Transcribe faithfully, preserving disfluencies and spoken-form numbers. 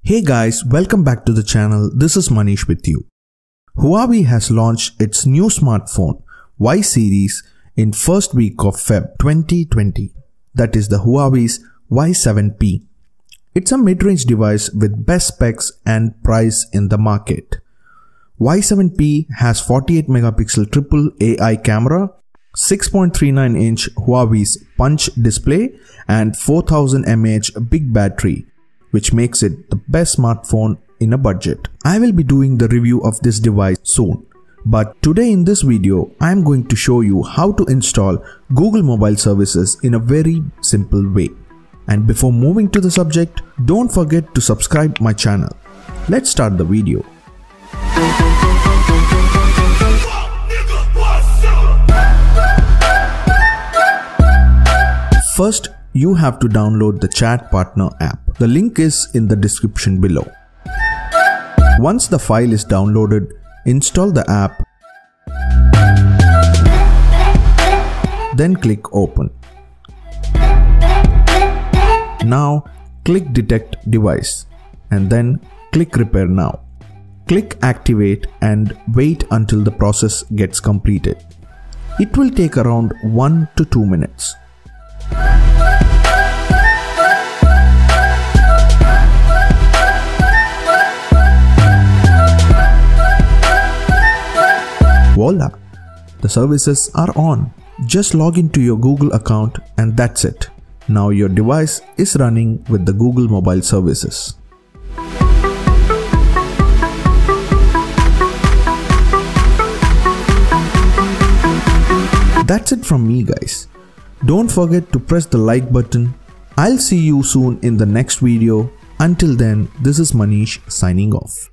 Hey guys, welcome back to the channel. This is Manish with you. Huawei has launched its new smartphone Y series in first week of February twenty twenty. That is the Huawei's Y seven P. It's a mid-range device with best specs and price in the market. Y seven P has forty-eight megapixel triple A I camera, six point three nine inch Huawei's Punch display and four thousand milliamp hour big battery, which makes it the best smartphone in a budget. I will be doing the review of this device soon. But today in this video, I am going to show you how to install Google Mobile Services in a very simple way. And before moving to the subject, don't forget to subscribe my channel. Let's start the video. First, you have to download the Chat Partner app. The link is in the description below. Once the file is downloaded, install the app. Then click Open. Now click Detect Device and then click Repair Now. Click Activate and wait until the process gets completed. It will take around one to two minutes. Voila! The services are on. Just log into your Google account and that's it. Now your device is running with the Google Mobile Services. That's it from me guys. Don't forget to press the like button. I'll see you soon in the next video. Until then, this is Manish signing off.